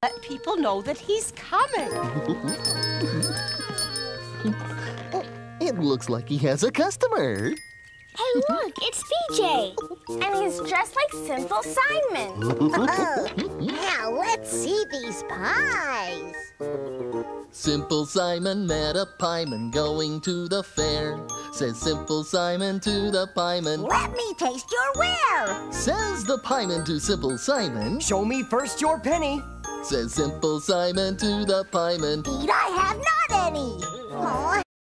Let people know that he's coming. It looks like he has a customer. Hey, look, it's VJ. And he's dressed like Simple Simon. Now let's see these pies. Simple Simon met a pieman going to the fair. Says Simple Simon to the pieman, Let me taste your ware. says the pieman to Simple Simon. Show me first your penny. Says Simple Simon to the pieman. Indeed, I have not any. Oh,